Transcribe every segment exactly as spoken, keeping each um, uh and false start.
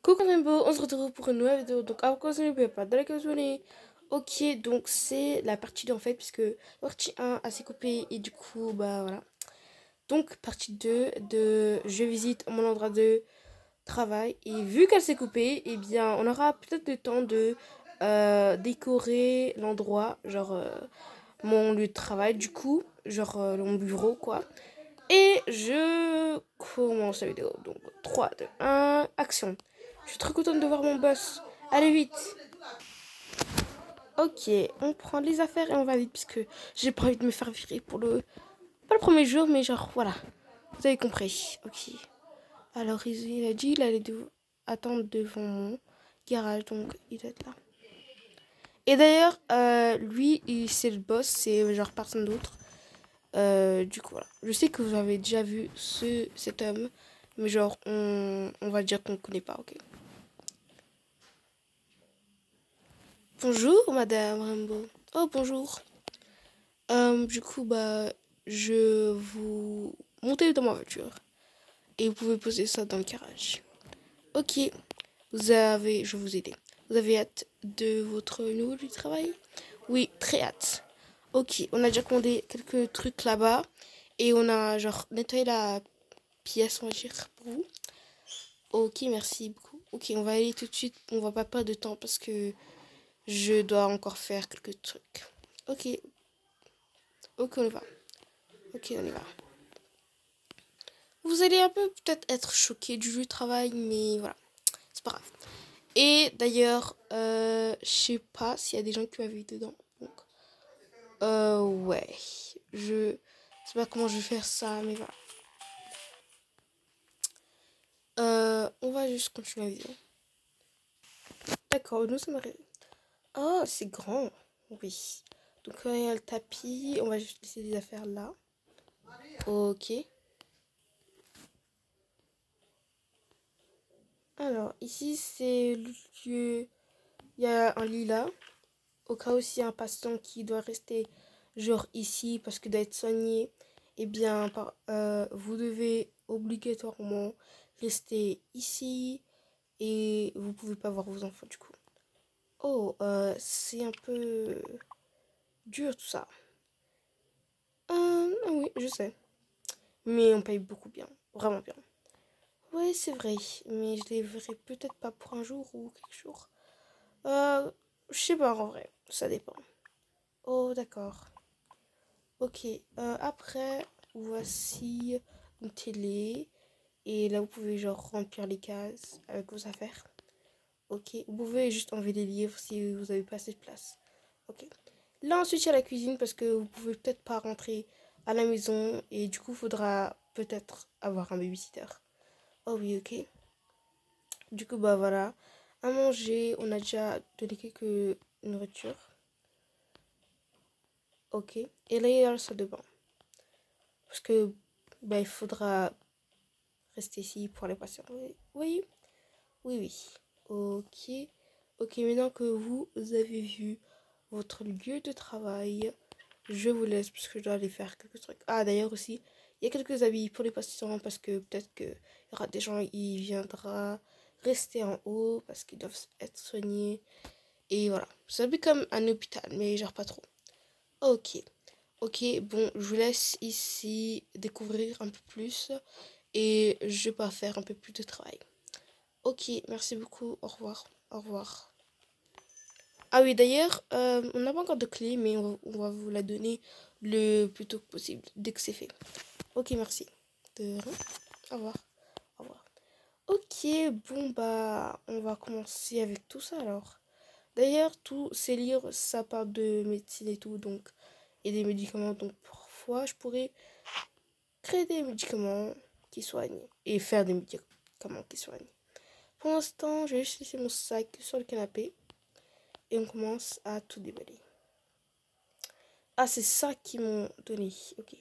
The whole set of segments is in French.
Coucou Rainbow, on se retrouve pour une nouvelle vidéo. Donc avant de continuer, n'oubliez pas de liker, vous abonner. Ok, donc c'est la partie deux en fait, puisque la partie un a s'est coupée et du coup, bah voilà. Donc partie deux de je visite mon endroit de travail. Et vu qu'elle s'est coupée, eh bien on aura peut-être le temps de euh, décorer l'endroit, genre euh, mon lieu de travail du coup, genre euh, mon bureau quoi. Et je commence la vidéo. Donc trois, deux, un, action. Je suis trop contente de voir mon boss. Allez vite. Ok, on prend les affaires et on va vite puisque j'ai pas envie de me faire virer pour le... Pas le premier jour, mais genre voilà. Vous avez compris. Ok. Alors il a dit il allait de... attendre devant mon garage, donc il doit être là. Et d'ailleurs, euh, lui, c'est le boss, c'est genre personne d'autre. Euh, du coup, voilà. Je sais que vous avez déjà vu ce, cet homme, mais genre, on, on va dire qu'on ne connaît pas, ok. Bonjour, madame Rambo. Oh, bonjour. Euh, du coup, bah, je vous montez dans ma voiture et vous pouvez poser ça dans le garage. Ok, vous avez, je vais vous aider. Vous avez hâte de votre nouveau lieu de travail? Oui, très hâte. Ok, on a déjà commandé quelques trucs là-bas et on a genre nettoyé la pièce, on va dire, pour vous. Ok, merci beaucoup. Ok, on va aller tout de suite. On va pas perdre de temps parce que je dois encore faire quelques trucs. Ok, ok, on y va. Ok, on y va. Vous allez un peu peut-être être choqué du jeu de travail, mais voilà, c'est pas grave. Et d'ailleurs, euh, je sais pas s'il y a des gens qui m'avaient vu dedans. Donc, euh, ouais, je sais pas comment je vais faire ça, mais voilà. Euh, on va juste continuer la vidéo. D'accord, nous sommes arrivés. Oh, c'est grand. Oui. Donc, il y a le tapis. On va juste laisser les affaires là. Ok. Alors, ici, c'est le lieu. Il y a un lit là. Au cas où il y a un patient qui doit rester, genre ici, parce que doit être soigné, eh bien, par, euh, vous devez obligatoirement rester ici. Et vous pouvez pas voir vos enfants du coup. Oh, euh, c'est un peu dur tout ça. Euh, ah oui, je sais. Mais on paye beaucoup bien. Vraiment bien. Ouais, c'est vrai. Mais je les verrai peut-être pas pour un jour ou quelques jours. Euh, je sais pas en vrai. Ça dépend. Oh, d'accord. Ok. Euh, après, voici une télé. Et là, vous pouvez genre remplir les cases avec vos affaires. Ok. Vous pouvez juste enlever les livres si vous avez pas assez de place. Ok. Là, ensuite, il y a la cuisine parce que vous pouvez peut-être pas rentrer à la maison. Et du coup, il faudra peut-être avoir un babysitter. Oh oui, ok. Du coup, bah voilà. À manger, on a déjà donné quelques nourritures. Ok. Et là, il y a la salle de bain. Parce que, bah, il faudra rester ici pour les patients. Oui, oui, oui. Oui. Ok. Ok, maintenant que vous avez vu votre lieu de travail, je vous laisse parce que je dois aller faire quelques trucs. Ah, d'ailleurs aussi, il y a quelques habits pour les patients parce que peut-être qu'il y aura des gens, il viendra rester en haut parce qu'ils doivent être soignés. Et voilà. C'est un peu comme un hôpital, mais genre pas trop. Ok. Ok, bon, je vous laisse ici découvrir un peu plus. Et je vais pas faire un peu plus de travail. Ok, merci beaucoup. Au revoir. Au revoir. Ah oui, d'ailleurs, euh, on n'a pas encore de clé, mais on va, on va vous la donner le plus tôt possible, dès que c'est fait. Ok, merci. De rien. Au revoir. Au revoir. Ok, bon, bah, on va commencer avec tout ça alors. D'ailleurs, tous ces livres, ça parle de médecine et tout, donc, et des médicaments. Donc, parfois, je pourrais créer des médicaments qui soignent et faire des médicaments qui soignent. Pour l'instant, je vais juste laisser mon sac sur le canapé et on commence à tout déballer. Ah, c'est ça qu'ils m'ont donné. Ok.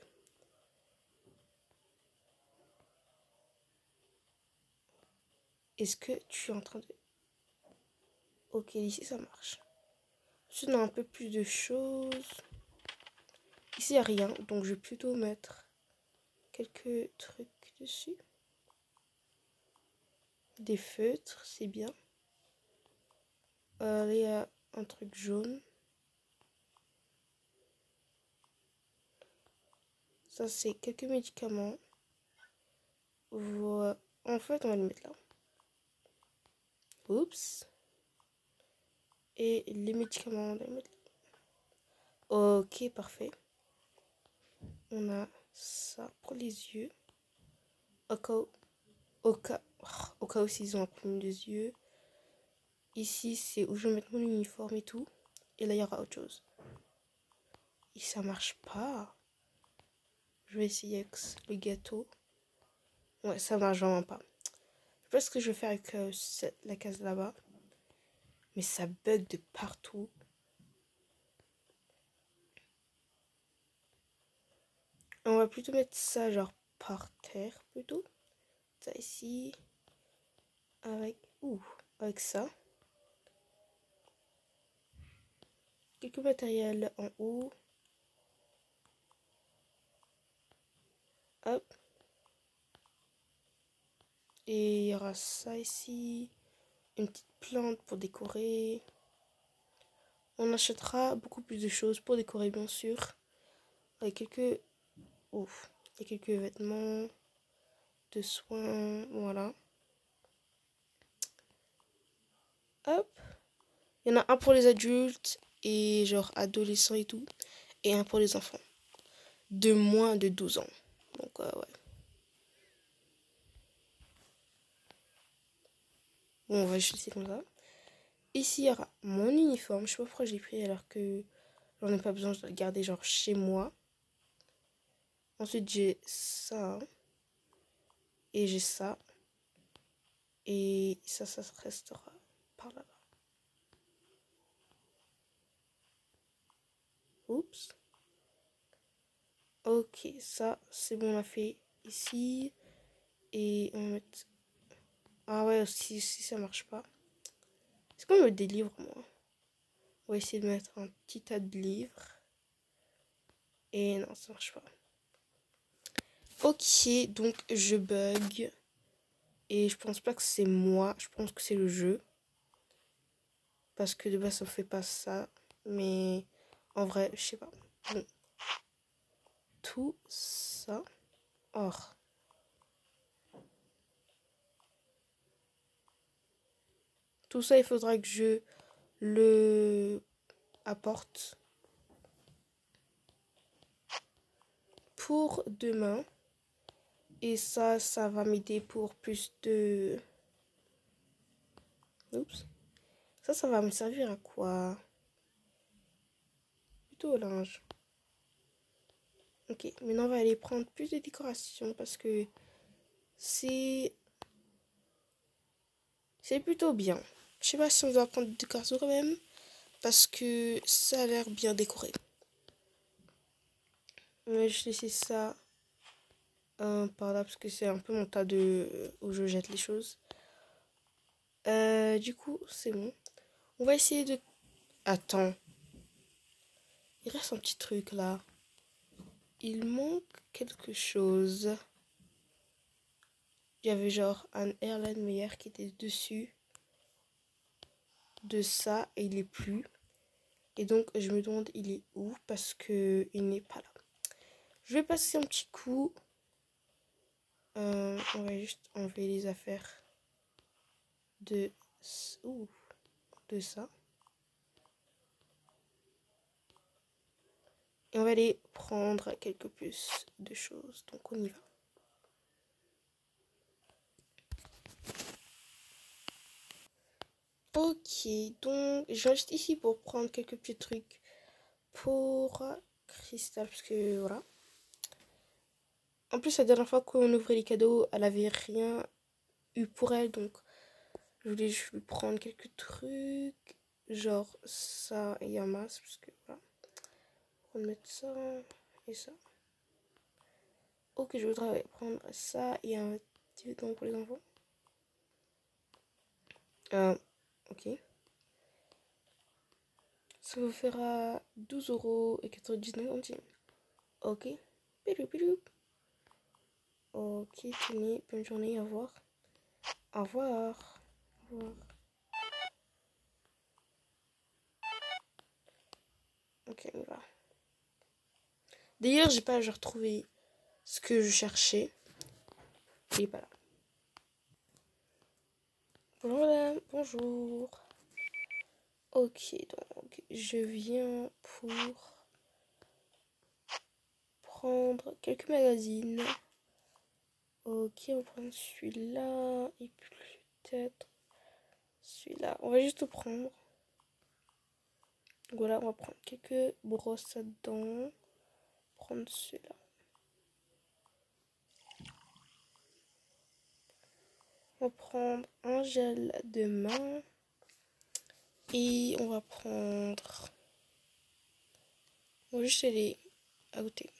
Est-ce que tu es en train de... Ok, ici ça marche. Ensuite, on a un peu plus de choses. Ici, il n'y a rien, donc je vais plutôt mettre quelques trucs dessus. des feutres, c'est bien. Euh, là, il y a un truc jaune. Ça, c'est quelques médicaments. Voilà. En fait, on va le mettre là. Oups. Et les médicaments, on va les mettre là. Ok, parfait. On a ça pour les yeux. Au cas où, au cas, au cas où s'ils ont un problème des yeux. Ici, c'est où je vais mettre mon uniforme et tout. Et là, il y aura autre chose. Et ça marche pas. Je vais essayer avec le gâteau. Ouais, ça marche vraiment pas. Je sais pas ce que je vais faire avec euh, cette, la case là-bas. Mais ça bug de partout. On va plutôt mettre ça genre par terre plutôt. Ça ici. Avec. Ouh. Avec ça. Quelques matériels en haut. Hop. Et il y aura ça ici. Une petite plante pour décorer. On achètera beaucoup plus de choses pour décorer, bien sûr. Avec quelques... Ouf. Et quelques vêtements de soins. Voilà. Hop. Il y en a un pour les adultes et genre adolescents et tout. Et un pour les enfants. De moins de douze ans. Donc, euh, ouais. Bon, on va juste laisser comme ça. Ici, il y aura mon uniforme. Je sais pas pourquoi je l'ai pris alors que j'en ai pas besoin. Je dois le garder genre chez moi. Ensuite, j'ai ça. Et j'ai ça. Et ça, ça restera par là-bas. Oups. Ok, ça, c'est bon, on a fait ici. Et on va mettre... Ah ouais, si, si ça marche pas. Est-ce qu'on me des livres, moi? On va essayer de mettre un petit tas de livres. Et non, ça marche pas. Ok, donc je bug. Et je pense pas que c'est moi. Je pense que c'est le jeu. Parce que de base, ça fait pas ça. Mais en vrai, je sais pas. Bon. Tout ça. Or. Tout ça, il faudra que je le apporte pour demain. Et ça, ça va m'aider pour plus de... Oups. Ça, ça va me servir à quoi? Plutôt au linge. Ok, maintenant on va aller prendre plus de décorations parce que c'est... C'est plutôt bien. Je sais pas si on doit prendre des décorations quand même. Parce que ça a l'air bien décoré. Mais je laisse ça euh, par là parce que c'est un peu mon tas de... où je jette les choses. Euh, du coup, c'est bon. On va essayer de... Attends. Il reste un petit truc là. Il manque quelque chose. Il y avait genre un Erlen Meyer qui était dessus de ça et il est plus. Et donc je me demande il est où parce que il n'est pas là. Je vais passer un petit coup. Euh, on va juste enlever les affaires de, ouh, de ça. Et on va aller prendre quelques plus de choses. Donc on y va. Ok, donc je vais juste ici pour prendre quelques petits trucs pour Cristal, parce que voilà. En plus, la dernière fois qu'on ouvrait les cadeaux, elle avait rien eu pour elle, donc je voulais juste lui prendre quelques trucs, genre ça et un masque, parce que voilà. On va mettre ça et ça. Ok, je voudrais prendre ça et un petit vêtement pour les enfants. Euh, ok. Ça vous fera douze euros et quatre-vingt-dix-neuf centimes. Ok. Pilou, pilou. Ok, tenez, bonne journée, au revoir. Au revoir. Au revoir. Ok, on va. D'ailleurs, j'ai pas retrouvé ce que je cherchais. Il est pas là. Bonjour madame, bonjour. Ok, donc je viens pour prendre quelques magazines. Ok, on va prendre celui-là et puis peut-être celui-là. On va juste tout prendre. Donc voilà, on va prendre quelques brosses à dents. Prendre celui-là. On va prendre un gel de main. Et on va prendre... On va juste aller à côté.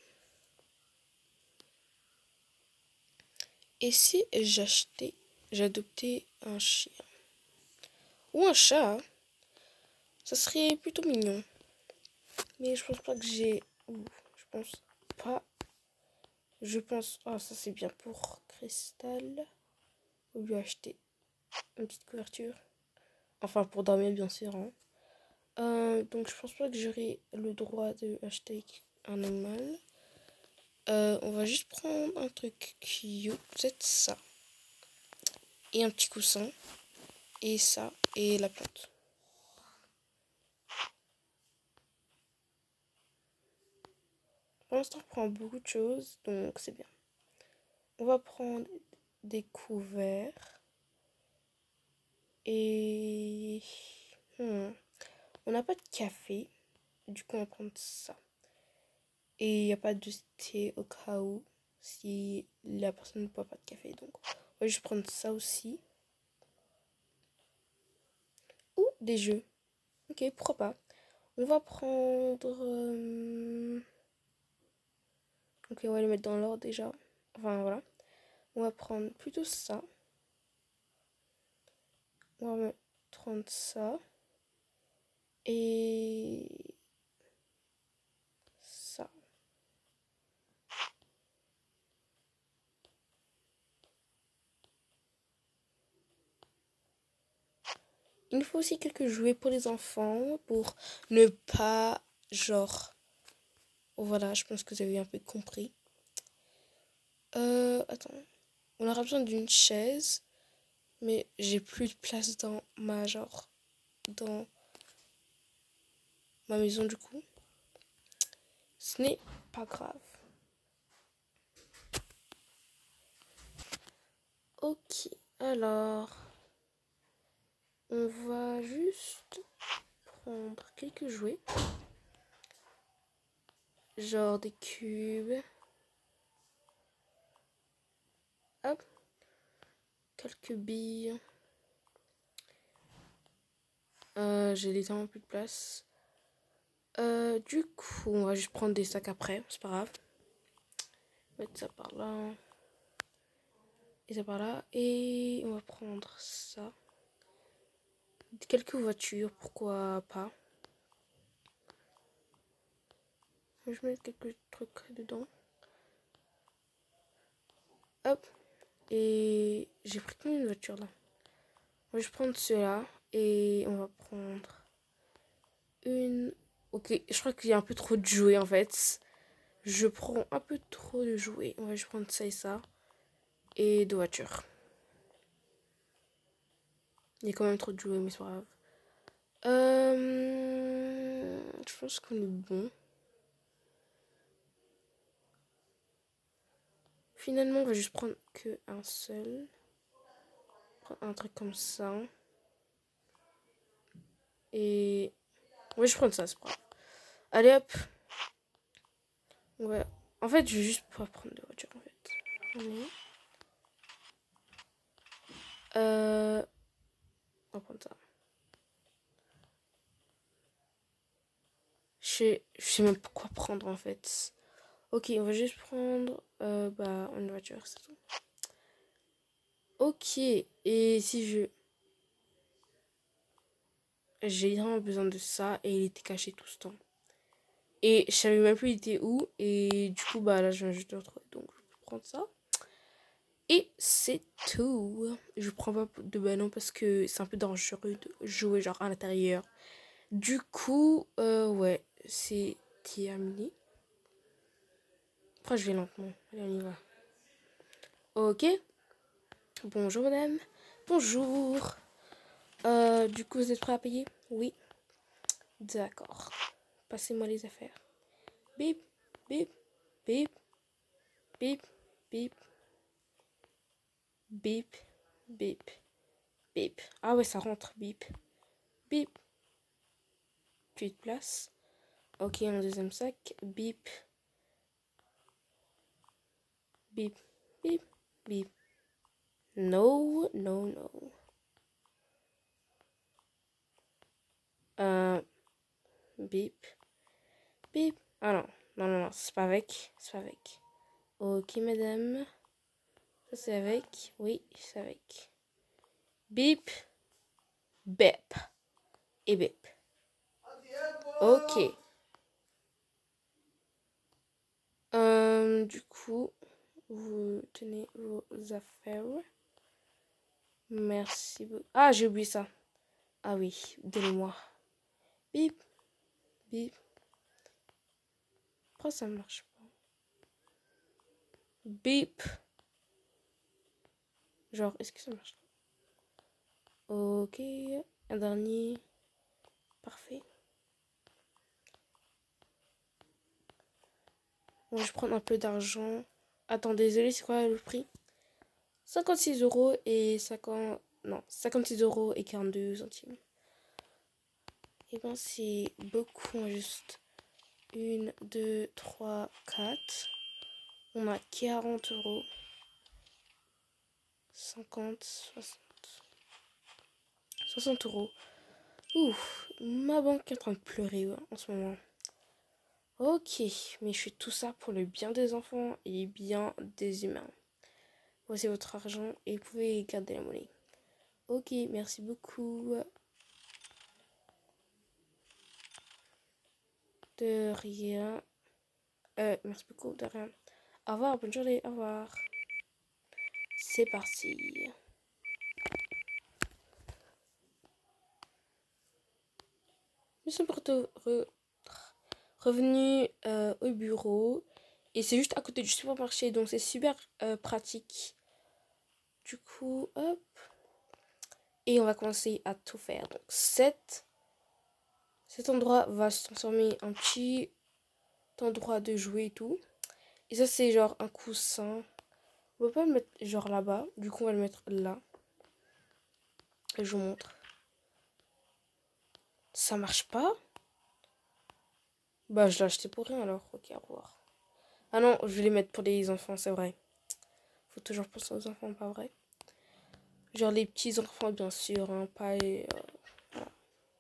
Et si j'achetais, j'adoptais un chien ou un chat, ça serait plutôt mignon. Mais je pense pas que j'ai... Je pense pas. Je pense... Ah, ça c'est bien pour Cristal. On lui acheter une petite couverture. Enfin, pour dormir, bien sûr. Hein. Euh, donc, je pense pas que j'aurai le droit de acheter un animal. Euh, on va juste prendre un truc cute. Peut-être ça. Et un petit coussin. Et ça. Et la plante. Pour l'instant, on prend beaucoup de choses. Donc, c'est bien. On va prendre des couverts. Et... Hmm. On n'a pas de café. Du coup, on va prendre ça. Et il n'y a pas de thé au cas où. Si la personne ne boit pas de café. Donc, on va juste prendre ça aussi. Ou des jeux. Ok, pourquoi pas. On va prendre... Euh... Ok, on va les mettre dans l'ordre déjà. Enfin, voilà. On va prendre plutôt ça. On va prendre ça. Et... ça. Il nous faut aussi quelques jouets pour les enfants. Pour ne pas, genre... Voilà, je pense que vous avez un peu compris. Euh, attends. On aura besoin d'une chaise. Mais j'ai plus de place dans ma, genre... Dans ma maison du coup. Ce n'est pas grave. Ok, alors... On va juste prendre quelques jouets. Genre des cubes. Hop. Quelques billes. Euh, j'ai littéralement plus de place. Euh, du coup, on va juste prendre des sacs après. C'est pas grave. Mettre ça par là. Et ça par là. Et on va prendre ça. Quelques voitures, pourquoi pas. Je vais mettre quelques trucs dedans. Hop. Et j'ai pris combien de voitures là? On va juste prendre cela. Et on va prendre une... Ok, je crois qu'il y a un peu trop de jouets en fait. Je prends un peu trop de jouets. On va juste prendre ça et ça. Et deux voitures. Il y a quand même trop de jouets, mais c'est pas grave. Euh... Je pense qu'on est bon. Finalement, on va juste prendre que un seul. Prendre un truc comme ça. Et... Ouais, je prends ça, c'est pas grave. Allez, hop. Ouais. En fait, je vais juste pouvoir prendre deux voitures, en fait. Allez. Euh... On va prendre ça. Je sais, je sais même pas quoi prendre, en fait. Ok, on va juste prendre... Euh, bah, une voiture, c'est tout. Ok. Et si je... J'ai vraiment besoin de ça et il était caché tout ce temps. Et je savais même plus il était où. Et du coup, bah là, je viens juste de le retrouver. Donc, je vais prendre ça. Et c'est tout. Je prends pas de ballon parce que c'est un peu dangereux de jouer genre à l'intérieur. Du coup, euh, ouais, c'est terminé. Après, je vais lentement. Allez, on y va. Ok. Bonjour, madame. Bonjour. Euh, du coup, vous êtes prêts à payer? Oui. D'accord. Passez-moi les affaires. Bip, bip, bip, bip, bip, bip, bip, bip. Ah ouais, ça rentre. Bip, bip. Plus de place. Ok, un deuxième sac. Bip, bip, bip, bip. No, no, no. Euh, bip, bip. Ah non, non, non, non, c'est pas avec. C'est pas avec. Ok, madame. Ça, c'est avec. Oui, c'est avec. Bip, bip. Et bip. Ok. Euh, du coup, vous tenez vos affaires. Merci beaucoup. Ah, j'ai oublié ça. Ah oui, donnez-moi. Bip, bip. Pourquoi ça ne marche pas? Bip. Genre, est-ce que ça marche? Ok, un dernier. Parfait. Bon, je vais prendre un peu d'argent. Attends, désolé, c'est quoi le prix? cinquante-six euros et cinquante... Non, cinquante-six euros et quarante-deux centimes. Et ben, c'est beaucoup injuste. Une, deux, trois, quatre. On a quarante euros. cinquante, soixante. soixante euros. Ouf, ma banque est en train de pleurer ouais, en ce moment. Ok, mais je fais tout ça pour le bien des enfants et bien des humains. Voici votre argent et vous pouvez garder la monnaie. Ok, merci beaucoup. De rien. Euh, merci beaucoup, de rien. Au revoir, bonne journée, au revoir. C'est parti. Nous sommes re revenus euh, au bureau. Et c'est juste à côté du supermarché, donc c'est super euh, pratique. Du coup, hop. Et on va commencer à tout faire. Donc, cette, cet endroit va se transformer en petit endroit de jouer et tout. Et ça, c'est genre un coussin. On va pas le mettre genre là-bas. Du coup, on va le mettre là. Et je vous montre. Ça marche pas? Bah, je l'ai acheté pour rien alors. Ok, au revoir. Ah non, je vais les mettre pour les enfants, c'est vrai. Faut toujours penser aux enfants, pas vrai? Genre les petits enfants, bien sûr, hein, pas les... Euh, voilà.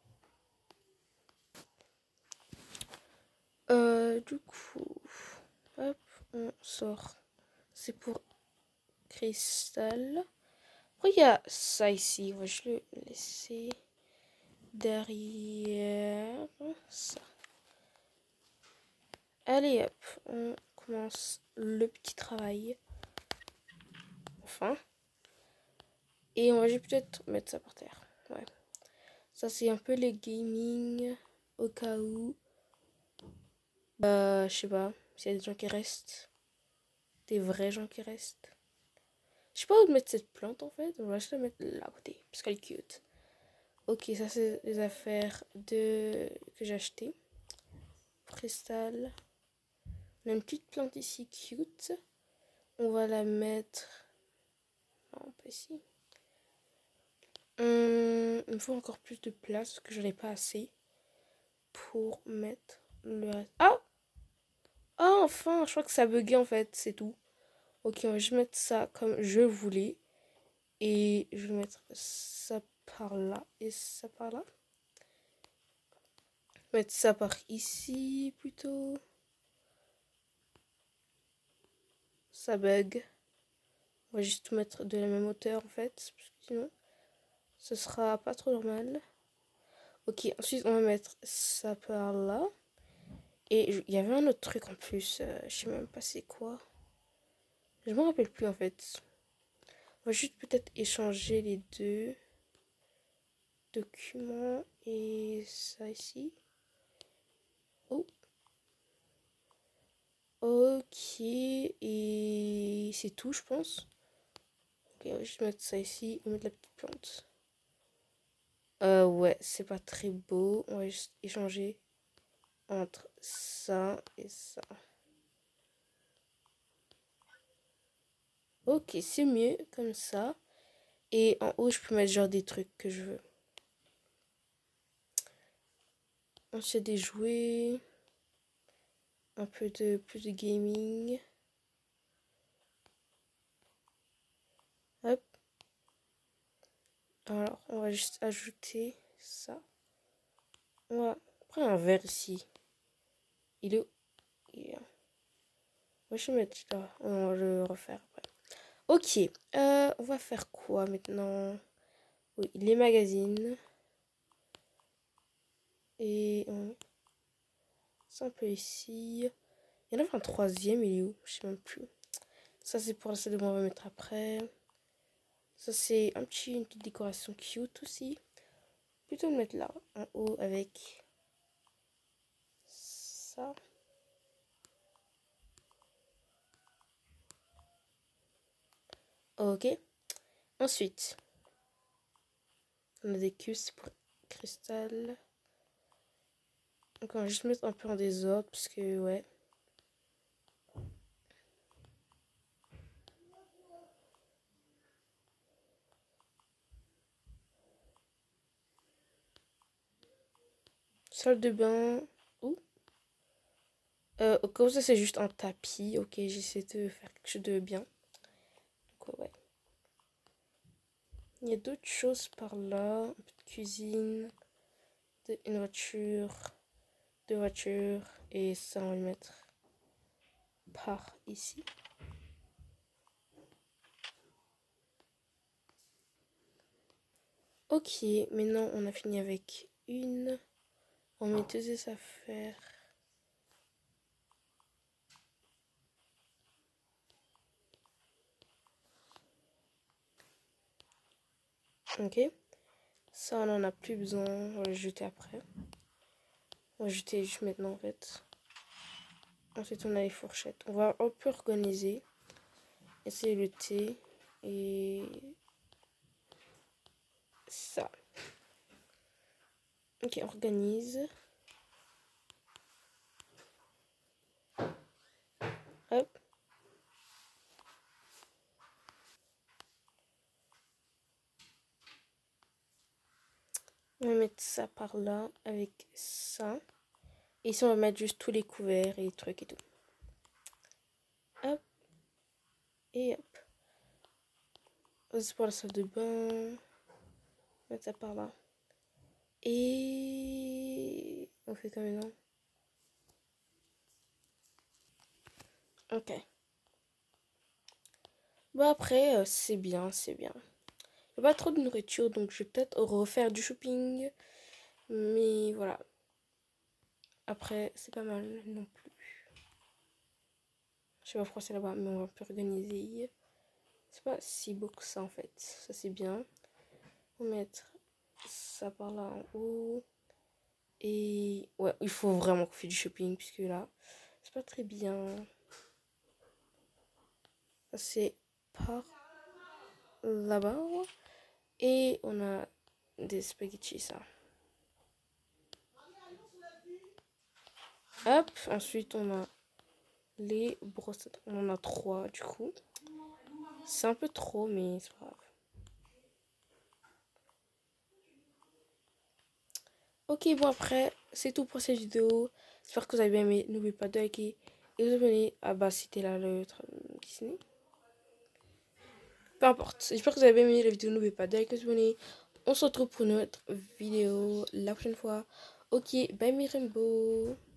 Euh, du coup, hop, on sort. C'est pour cristal. Pourquoi il y a ça ici? Ouais, je vais le laisser derrière ça. Allez, hop, on commence le petit travail. Enfin. Et on va juste peut-être mettre ça par terre. Ouais. Ça, c'est un peu les gaming au cas où. Bah, je sais pas. S'il y a des gens qui restent. Des vrais gens qui restent. Je sais pas où mettre cette plante en fait. On va juste la mettre là à côté. Parce qu'elle est cute. Ok, ça c'est les affaires de que j'ai achetées. Cristal. On a une petite plante ici cute. On va la mettre. Non, pas ici. Hum, il me faut encore plus de place parce que j'en ai pas assez pour mettre le reste. Ah! Ah, enfin! Je crois que ça a bugué en fait, c'est tout. Ok, on va juste mettre ça comme je voulais. Et je vais mettre ça par là et ça par là. Mettre ça par ici plutôt. Ça bug. On va juste tout mettre de la même hauteur en fait. Parce que sinon, ce sera pas trop normal. Ok, ensuite on va mettre ça par là. Et il y avait un autre truc en plus. Euh, je sais même pas c'est quoi. Je me rappelle plus en fait. On va juste peut-être échanger les deux documents et ça ici. Oh. Ok, et c'est tout, je pense. Ok, on va juste mettre ça ici et mettre la petite plante. Euh, ouais, c'est pas très beau. On va juste échanger entre ça et ça. Ok, c'est mieux comme ça. Et en haut, je peux mettre genre des trucs que je veux. Ensuite, des jouets. Un peu de plus de gaming. Hop. Alors, on va juste ajouter ça. On va prendre un verre ici. Il est où? Il est là. Moi, je vais mettre là. On va le refaire après. Ok. Euh, on va faire quoi maintenant? Oui, les magazines. Et on... c'est un peu ici. Il y en a un troisième, il est où? Je sais même plus. Ça, c'est pour la salle de bain, on va mettre après. Ça, c'est un petit, une petite décoration cute aussi. Plutôt le mettre là, en haut, avec ça. Ok. Ensuite, on a des cubes pour cristal. Donc, on va juste mettre un peu en désordre, parce que, ouais. Salle de bain. Ouh. Euh, comme ça, c'est juste un tapis. Ok, j'essaie de faire quelque chose de bien. Donc, ouais. Il y a d'autres choses par là. Un peu de cuisine. De, une voiture. Deux voitures. Et ça, on va le mettre par ici. Ok, maintenant on a fini avec une. On met deux des affaires. Ok. Ça, on en a plus besoin. On va le jeter après. On va le jeter juste maintenant en fait. Ensuite, on a les fourchettes. On va un peu organiser. Essayer le thé. Et ça. Ok, on organise. Hop. On va mettre ça par là avec ça. Et ici, on va mettre juste tous les couverts et les trucs et tout. Hop. Et hop. C'est pour la salle de bain. Mettre ça par là. Et on fait comme maintenant. Ok. Bon après, euh, c'est bien, c'est bien. Il n'y a pas trop de nourriture, donc je vais peut-être refaire du shopping. Mais voilà. Après, c'est pas mal non plus. Je sais pas pourquoi c'est là-bas, mais on va un peu organiser. C'est pas si beau que ça en fait. Ça c'est bien. On va mettre ça par là en haut. Et ouais, il faut vraiment qu'on fasse du shopping, puisque là, c'est pas très bien. Ça c'est par là-bas. Et on a des spaghettis, ça. Hop, ensuite on a les brosses. On en a trois du coup. C'est un peu trop, mais c'est pas grave. Ok, bon après, c'est tout pour cette vidéo. J'espère que vous avez bien aimé. N'oubliez pas de liker et vous abonner. Ah bah c'était là le Disney. Peu importe. J'espère que vous avez bien aimé la vidéo. N'oubliez pas de liker et de vous abonner. On se retrouve pour une autre vidéo la prochaine fois. Ok, bye mes rainbows.